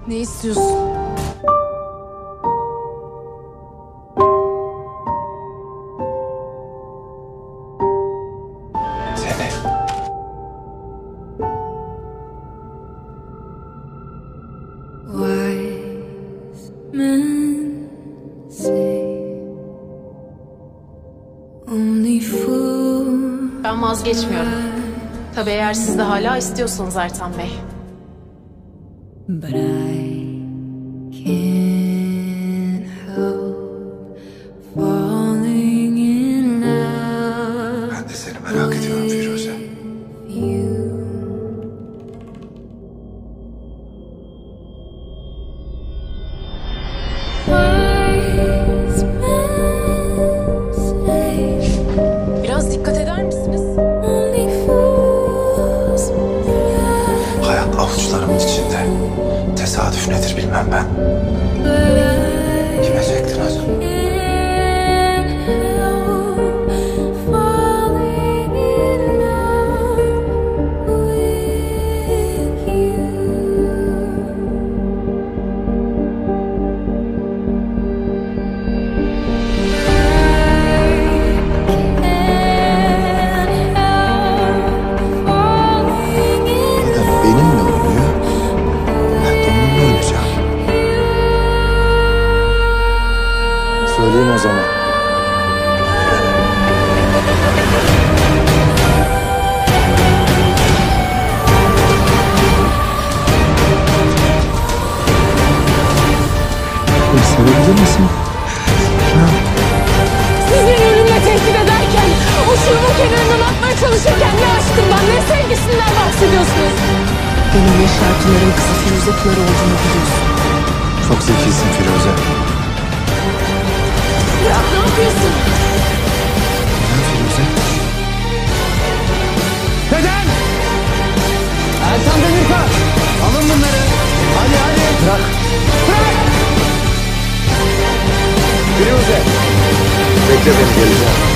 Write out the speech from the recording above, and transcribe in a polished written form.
Ne istiyorsun? Seni. Wise men say only fools. Ben vazgeçmiyorum. Tabii eğer siz de hala istiyorsanız Ertan Bey. But I can't help falling in love. Ben de seni merak ediyorum Firuze. You. Wise men say Biraz dikkat eder misiniz? only fools rush. Hayat avuçlarımın içinde. Tesadüf nedir bilmem ben. But I Kime çektin acaba? can't help falling in love with you. Neden benimle oynuyor? Ben de onunla oynayacağım. Söyleyeyim o zaman. Beni sevebilir misin? Sizin ölümle tehdit ederken, uçurumun kenarından atmaya çalışırken ne aşkından ne sevgisinden bahsediyorsunuz? Benim Yaş Ertan'ın kızı Firuze Pınar olduğunu biliyorsun. Çok zekisin Firuze. Bırak, ne yapıyorsun? Neden Firuze? Neden? Ertan Demirkan! Alın bunları! Hadi hadi! Bırak. Bırak! Firuze. Bekle beni geleceğim.